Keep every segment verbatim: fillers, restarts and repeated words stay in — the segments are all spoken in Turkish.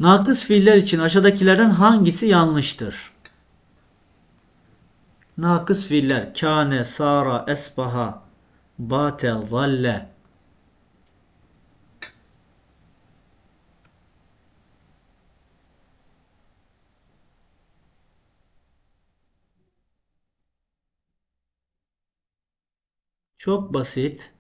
Nakıs fiiller için aşağıdakilerden hangisi yanlıştır? Nakıs fiiller kâne, sara, esbaha, bate, zalle. Çok basit.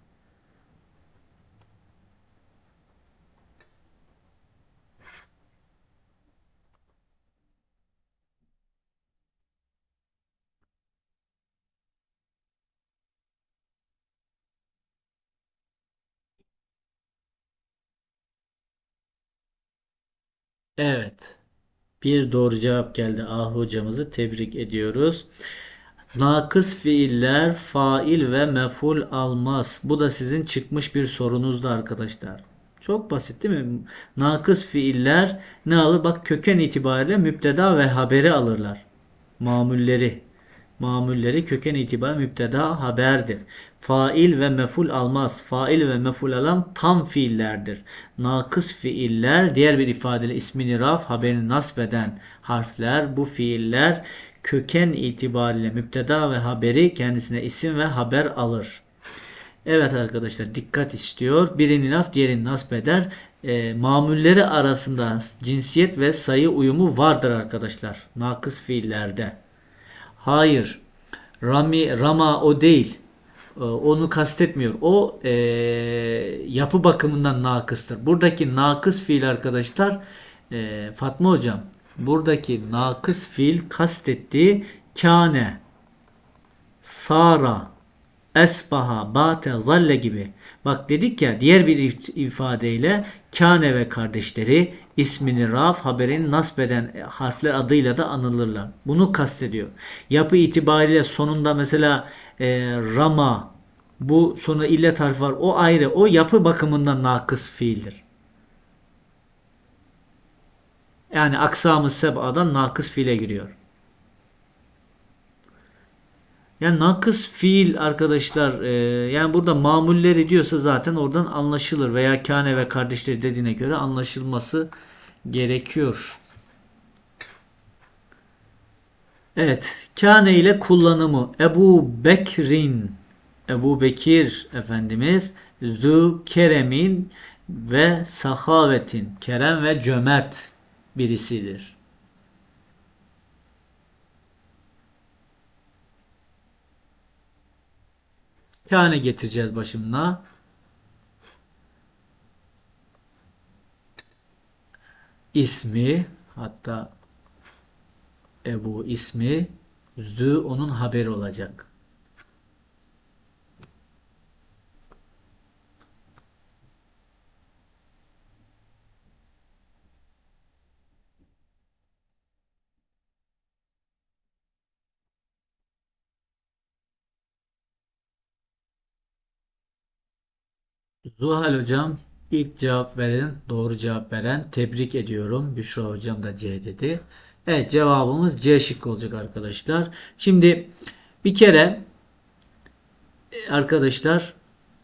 Evet. Bir doğru cevap geldi. Ah hocamızı tebrik ediyoruz. Nakıs fiiller fail ve mef'ul almaz. Bu da sizin çıkmış bir sorunuzdu arkadaşlar. Çok basit değil mi? Nakıs fiiller ne alır? Bak köken itibariyle müpteda ve haberi alırlar. Mamulleri. Mamulleri köken itibariyle müpteda haberdir. Fail ve mef'ul almaz. Fail ve mef'ul alan tam fiillerdir. Nakıs fiiller diğer bir ifadeyle ismini raf haberini nasbeden harfler. Bu fiiller köken itibariyle müpteda ve haberi kendisine isim ve haber alır. Evet arkadaşlar dikkat istiyor. Birini laf diğerini nasb eder. E, mamulleri arasında cinsiyet ve sayı uyumu vardır arkadaşlar. Nakıs fiillerde. Hayır. Rami, Rama o değil. Ee, Onu kastetmiyor. O e, yapı bakımından nakıstır. Buradaki nakıs fiil arkadaşlar e, Fatma hocam buradaki nakıs fiil kastettiği kâne, sara, esbaha, bate, zalle gibi. Bak dedik ya diğer bir ifadeyle kâne ve kardeşleri ismini raf haberini nasbeden harfler adıyla da anılırlar. Bunu kastediyor. Yapı itibariyle sonunda mesela e, rama bu sonra illet harfi var. O ayrı. O yapı bakımından nakıs fiildir. Yani aksamı seb'adan nakıs fiile giriyor. Yani nakıs fiil arkadaşlar e, yani burada mamulleri diyorsa zaten oradan anlaşılır veya kâne ve kardeşleri dediğine göre anlaşılması gerekiyor. Evet, kâne ile kullanımı Ebu Bekir'in Ebu Bekir Efendimiz Zü Kerem'in ve sahavetin kerem ve cömert birisidir. Kâne getireceğiz başımına. İsmi hatta Ebu ismi Zü onun haberi olacak. Zuhal hocam ilk cevap veren, doğru cevap veren tebrik ediyorum. Büşra hocam da C dedi. Evet cevabımız C şıkkı olacak arkadaşlar. Şimdi bir kere e, arkadaşlar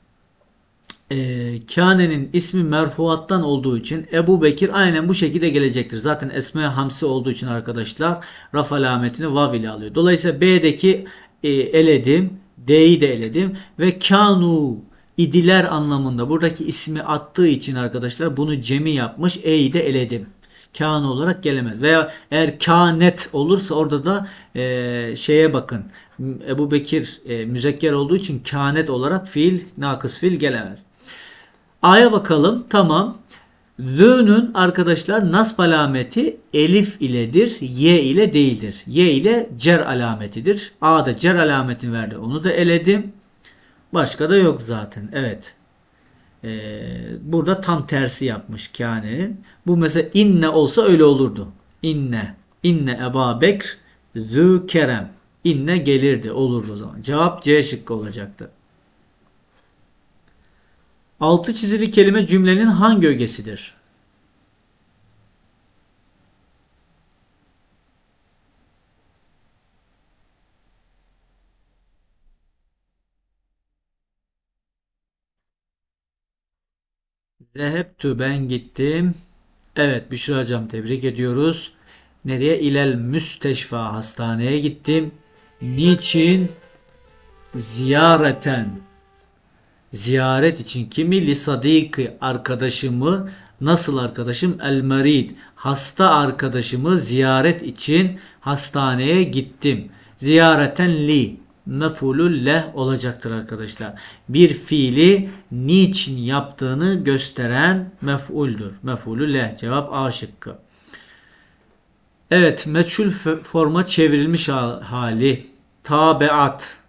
e, Kâne'nin ismi merfuattan olduğu için Ebu Bekir aynen bu şekilde gelecektir. Zaten Esme Hamsi olduğu için arkadaşlar raf alametini vav ile alıyor. Dolayısıyla B'deki e, eledim. D'yi de eledim. Ve kanu idiler anlamında buradaki ismi attığı için arkadaşlar bunu cemi yapmış. E'yi de eledim. Kâne olarak gelemez. Veya eğer kânet olursa orada da e, şeye bakın. Ebu Bekir e, müzekker olduğu için kânet olarak fiil, nakıs fiil gelemez. A'ya bakalım. Tamam. Z'nün arkadaşlar nasb alameti elif iledir. Y ile değildir. Y ile cer alametidir. A'da cer alametini verdi. Onu da eledim. Başka da yok zaten. Evet. Ee, burada tam tersi yapmış Kâne'nin. Bu mesela inne olsa öyle olurdu. İnne. İnne Eba Bekr zü kerem. İnne gelirdi. Olurdu o zaman. Cevap C şıkkı olacaktı. Altı çizili kelime cümlenin hangi ögesidir? Zehebtü ben gittim. Evet Büşra hocam tebrik ediyoruz. Nereye? İlel müsteşfa, hastaneye gittim. Niçin? Ziyareten. Ziyaret için kimi? Li sadiki, arkadaşımı. Nasıl arkadaşım? El merid, hasta arkadaşımı ziyaret için hastaneye gittim. Ziyareten li mef'ulü leh olacaktır arkadaşlar. Bir fiili niçin yaptığını gösteren mef'uldür. Mef'ulü leh. Cevap A şıkkı. Evet, meçhul forma çevrilmiş hali. Tabeat.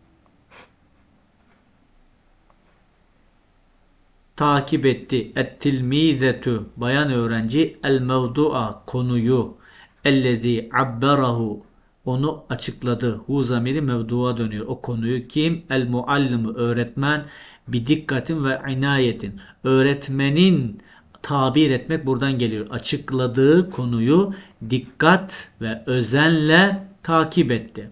Takip etti. Et-tilmizetu, bayan öğrenci. El-mevdu'a, konuyu. Ellezî abberahu, onu açıkladı. Hu zamiri mevdu'a dönüyor. O konuyu kim? El-muallimu, öğretmen. Bir dikkatin ve inayetin. Öğretmenin tabir etmek buradan geliyor. Açıkladığı konuyu dikkat ve özenle takip etti.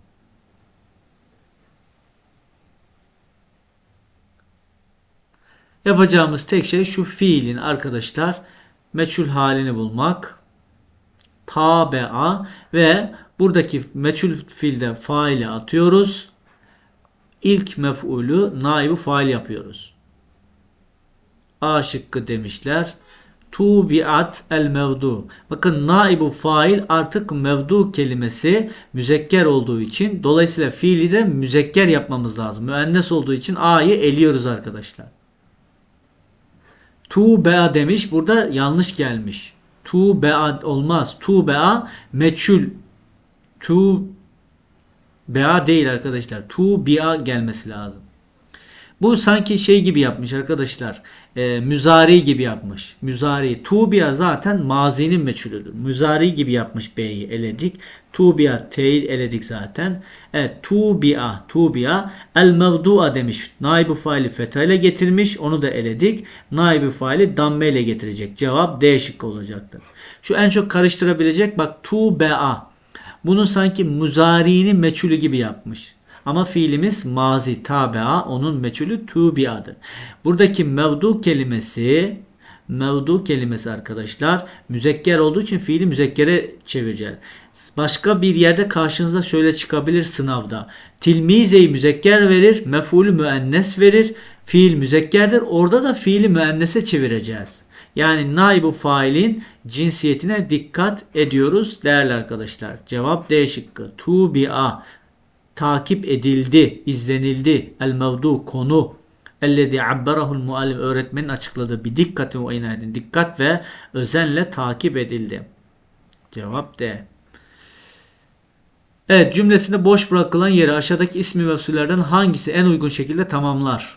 Yapacağımız tek şey şu fiilin arkadaşlar meçhul halini bulmak. Tabe'a ve buradaki meçhul fiilde faili atıyoruz. İlk mef'ulü naibu fail yapıyoruz. A şıkkı demişler. Tubiat el mevdu. Bakın naibu fail artık mevdu kelimesi müzekker olduğu için dolayısıyla fiili de müzekker yapmamız lazım. Müennes olduğu için A'yı eliyoruz arkadaşlar. Tube'a demiş. Burada yanlış gelmiş. Tube'a olmaz. Tube'a meçhul. Tube'a değil arkadaşlar. Tubi'a gelmesi lazım. Bu sanki şey gibi yapmış arkadaşlar. E, müzari gibi yapmış. Müzari. Tubi'a zaten mazinin meçhulüdür. Müzari gibi yapmış B'yi eledik. Tubi'a T'yi eledik zaten. Evet. Tubi'a. Tubi'a. El mevdu'a demiş. Naibu faili fetha ile getirmiş. Onu da eledik. Naibu faili damme ile getirecek. Cevap D şıkkı olacaktır. Şu en çok karıştırabilecek. Bak tubi'a. Bunu sanki müzari'nin meçhulü gibi yapmış. Ama fiilimiz mazi, tabi'a, onun meçhulü tubi'adır. Buradaki mevdu kelimesi, mevdu kelimesi arkadaşlar müzekker olduğu için fiili müzekkere çevireceğiz. Başka bir yerde karşınıza şöyle çıkabilir sınavda. Tilmize-i müzekker verir, mef'ulü müennes verir. Fiil müzekkerdir. Orada da fiili müennese çevireceğiz. Yani naibu failin cinsiyetine dikkat ediyoruz değerli arkadaşlar. Cevap D şıkkı. Tubi'a. Takip edildi, izlenildi. El mevdu, konu. Ellezî abberahul muallim, öğretmenin açıkladığı bir dikkatin ve inayedin, dikkat ve özenle takip edildi. Cevap D. Evet, cümlesinde boş bırakılan yeri aşağıdaki ismi mevsulerden hangisi en uygun şekilde tamamlar?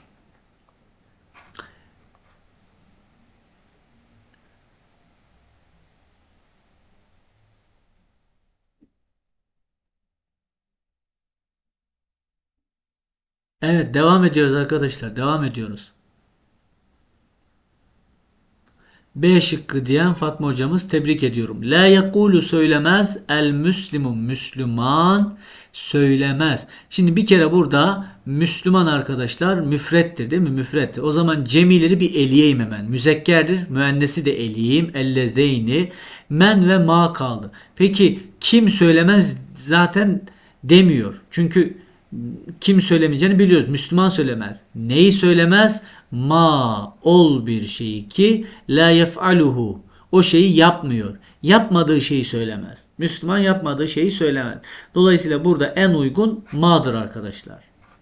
Evet, devam ediyoruz arkadaşlar. Devam ediyoruz. B şıkkı diyen Fatma hocamız, tebrik ediyorum. La yekulu söylemez, el müslimun Müslüman söylemez. Şimdi bir kere burada Müslüman arkadaşlar müfrettir değil mi? Müfrettir. O zaman cemileri bir eleyeyim hemen. Müzekkerdir. Müennesi de eleyeyim. Ellezeyni. Men ve ma kaldı. Peki kim söylemez zaten demiyor. Çünkü kim söylemeyeceğini biliyoruz. Müslüman söylemez. Neyi söylemez? Ma, ol bir şeyi ki la yef'aluhu, o şeyi yapmıyor. Yapmadığı şeyi söylemez. Müslüman yapmadığı şeyi söylemez. Dolayısıyla burada en uygun ma'dır arkadaşlar.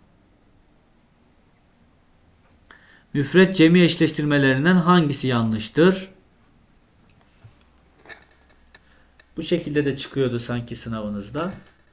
Müfret cemi eşleştirmelerinden hangisi yanlıştır? Bu şekilde de çıkıyordu sanki sınavınızda.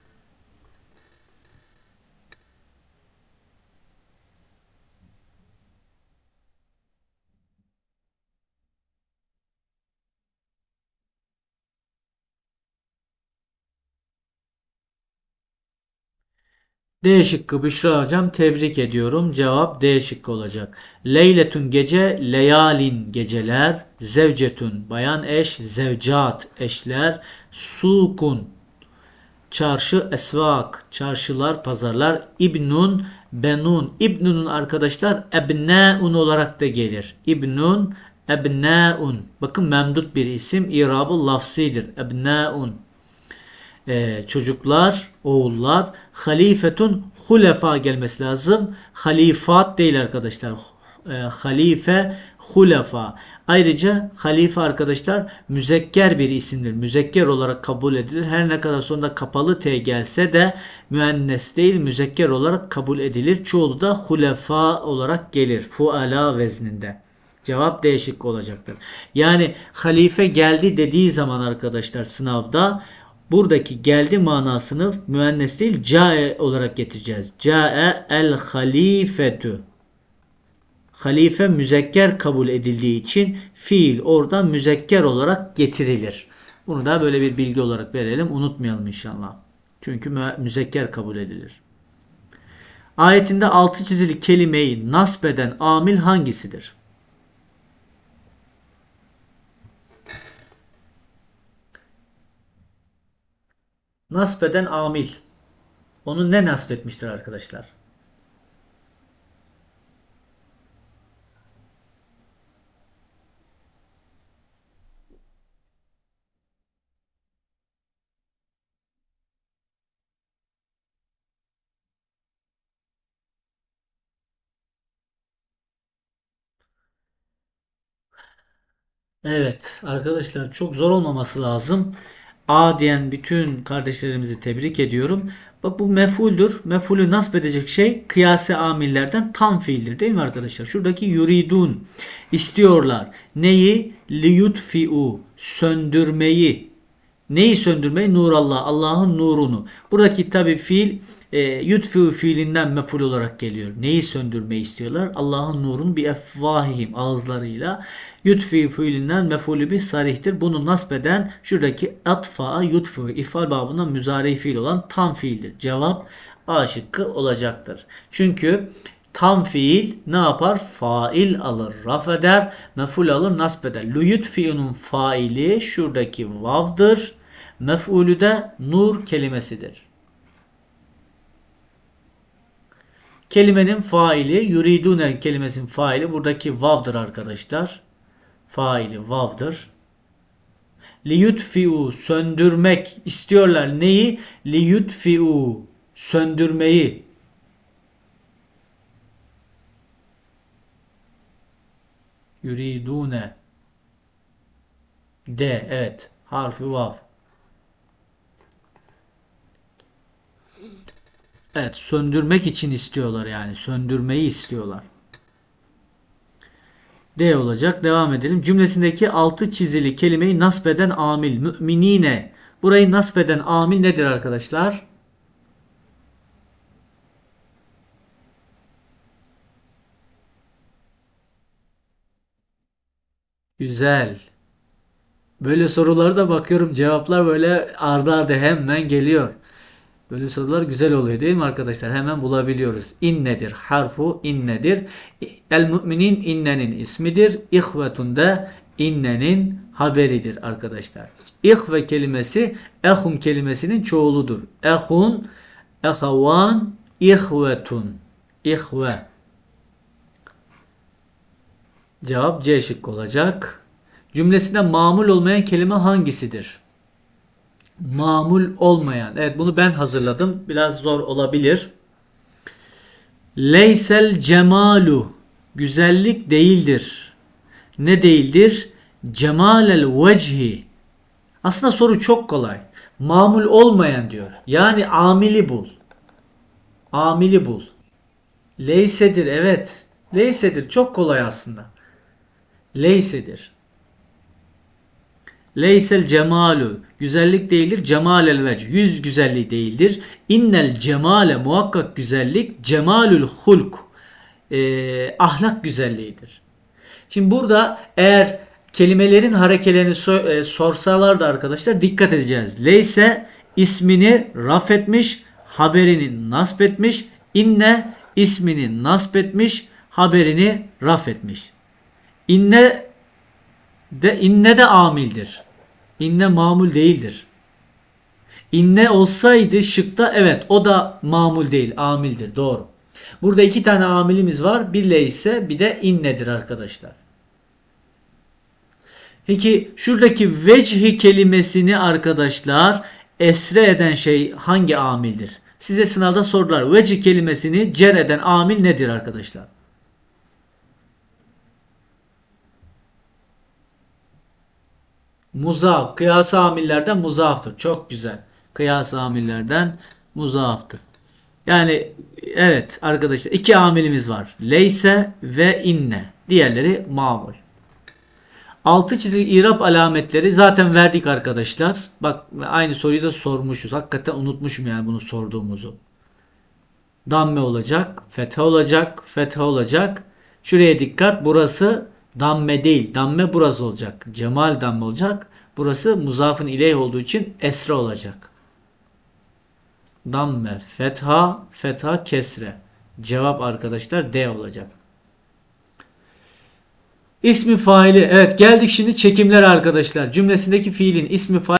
D şıkkı Büşra hocam, tebrik ediyorum. Cevap D şıkkı olacak. Leyletun gece, leyalin geceler, zevcetun bayan eş, zevcat eşler, sukun çarşı, esvak çarşılar, pazarlar, ibnun benun. İbnunun arkadaşlar ebneun olarak da gelir. İbnun Ebnâun. Bakın memdut bir isim. İrabı lafzidir. Ebnâun. Ee, çocuklar, oğullar. Halifetun hulefa gelmesi lazım. Halifat değil arkadaşlar. E, halife, hulefa. Ayrıca halife arkadaşlar müzekker bir isimdir. Müzekker olarak kabul edilir. Her ne kadar sonunda kapalı T gelse de müennes değil müzekker olarak kabul edilir. Çoğulu da hulefa olarak gelir. Fuala vezninde. Cevap değişik olacaktır. Yani halife geldi dediği zaman arkadaşlar sınavda buradaki geldi manasını müennes değil cae olarak getireceğiz. Cae el halifetü. Halife müzekker kabul edildiği için fiil oradan müzekker olarak getirilir. Bunu da böyle bir bilgi olarak verelim. Unutmayalım inşallah. Çünkü müzekker kabul edilir. Ayetinde altı çizili kelimeyi nasbeden amil hangisidir? Nasbeden amil. Onu ne nasbetmiştir arkadaşlar? Evet arkadaşlar çok zor olmaması lazım. A diyen bütün kardeşlerimizi tebrik ediyorum. Bak bu mef'uldür. Mef'ulü nasp edecek şey kıyasi amillerden tam fiildir değil mi arkadaşlar? Şuradaki yuridun istiyorlar. Neyi? Liyutfi'u söndürmeyi. Neyi söndürmeyi? Nurallah. Allah'ın nurunu. Buradaki tabi fiil e, yutfi'u fiilinden mef'ul olarak geliyor. Neyi söndürmeyi istiyorlar? Allah'ın nurunu bir efvahihim ağızlarıyla. Yutfi'u fiilinden mef'ulü bir sarihtir. Bunu nasbeden şuradaki atfa'a yutfi'u ifal babından müzari fiil olan tam fiildir. Cevap A şıkkı olacaktır. Çünkü tam fiil ne yapar? Fail alır, raf eder, mef'ul alır, nasb eder. Luyutfi'unun faili şuradaki vav'dır. Mef'ulü de nur kelimesidir. Kelimenin faili, yuridune kelimesinin faili buradaki vav'dır arkadaşlar. Faili vav'dır. Liyutfi'u söndürmek istiyorlar. Neyi? Liyutfi'u söndürmeyi. Yuridune. D. Evet. Harfi vav. Evet. Söndürmek için istiyorlar yani. Söndürmeyi istiyorlar. D olacak. Devam edelim. Cümlesindeki altı çizili kelimeyi nasbeden amil. Müminine. Burayı nasbeden amil nedir arkadaşlar? Güzel. Böyle sorulara da bakıyorum. Cevaplar böyle ardı ardı hemen geliyor. Böyle sorular güzel oluyor değil mi arkadaşlar? Hemen bulabiliyoruz. İnnedir. Harfu innedir. El müminin innenin ismidir. İhvetun da innenin haberidir arkadaşlar. İhve kelimesi ehun kelimesinin çoğuludur. Ehun, ehavan, ihvetun. İhve. Cevap C şıkkı olacak. Cümlesinde mamul olmayan kelime hangisidir? Mamul olmayan. Evet bunu ben hazırladım. Biraz zor olabilir. Leysel cemalu. Güzellik değildir. Ne değildir? Cemalel vecihi. Aslında soru çok kolay. Mamul olmayan diyor. Yani amili bul. Amili bul. Leysedir evet. Leysedir çok kolay aslında. Leysedir. Leysel cemalu. Güzellik değildir. Cemalel vec. Yüz güzelliği değildir. İnnel cemale muhakkak güzellik. Cemalül hulk. Ee, ahlak güzelliğidir. Şimdi burada eğer kelimelerin harekelerini so e, sorsalardı arkadaşlar dikkat edeceğiz. Leyse ismini raf etmiş. Haberini nasb etmiş. İnne ismini nasb etmiş. Haberini raf etmiş. İnne de inne de amildir. İnne mamul değildir. İnne olsaydı şıkta evet o da mamul değil, amildir. Doğru. Burada iki tane amilimiz var. Bir leyse bir de innedir arkadaşlar. Peki şuradaki vecihi kelimesini arkadaşlar esre eden şey hangi amildir? Size sınavda sorular. Vecih kelimesini cer eden amil nedir arkadaşlar? Muzaf. Kıyas amillerden muzaftır. Çok güzel. Kıyas amillerden muzaftır. Yani evet arkadaşlar iki amilimiz var. Leyse ve inne. Diğerleri mamul. Altı çizili irab alametleri zaten verdik arkadaşlar. Bak aynı soruyu da sormuşuz. Hakikaten unutmuşum yani bunu sorduğumuzu. Damme olacak, fetha olacak, fetha olacak. Şuraya dikkat. Burası damme değil. Damme burası olacak. Cemal damme olacak. Burası muzafın ileyh olduğu için esre olacak. Damme, fetha, fetha, kesre. Cevap arkadaşlar D olacak. İsmi faili. Evet geldik şimdi çekimler arkadaşlar. Cümlesindeki fiilin ismi faili